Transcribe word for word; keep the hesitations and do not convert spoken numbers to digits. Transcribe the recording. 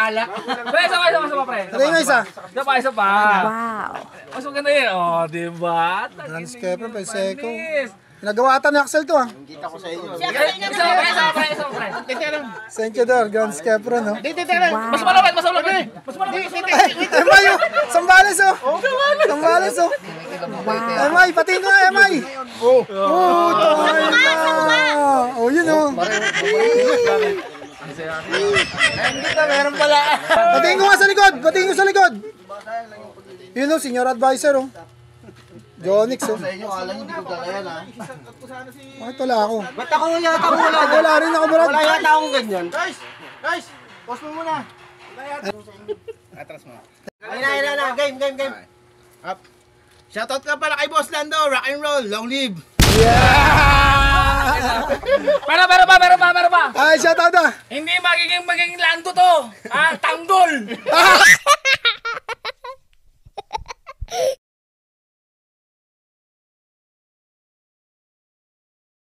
alak. Pre, isa pa, isa pa, isa pa, pre. Ano yung isa? Isa pa, isa pa. Wow. Mas maganda yun. Oh, diba? Landscaper, Paseco. Panis. Pinagawa ata ni Axel to ah. Kita ko sa inyo. Isa pa, isa pa, isa pa, isa pa, pre. Senkidor, Grand Skepro, no? Dito, dito lang. Mas malapit, mas malapit. Mas malapit, mas malapit. Eh, Emay, oh! Sambales, oh! Sambales, oh! Emay, patingin ko nga, Emay! Oh! Oh, tayo na! Oh, yun, oh! Hindi ka, meron pala. Patingin ko nga sa likod! Patingin ko sa likod! Yun, oh, senior advisor, oh. Jonix, oh. Sa inyo, alam nyo, hindi ko galayan, ha? Bakit wala ako? Ba't ako yata mo wala? Wala rin ako, Brad. Wala yata akong ganyan. Guys! Guys! Pause mo muna. Atras mo. Ayun na, ayun na, na. Game, game, game. Up. Shoutout ka pala kay Boss Lando. Rock and roll. Long live. Yeah! Pero, pero pa, pero pa, pero pa. Ay, shoutout ah! Hindi magiging magiging lando to. Ah, tanggol.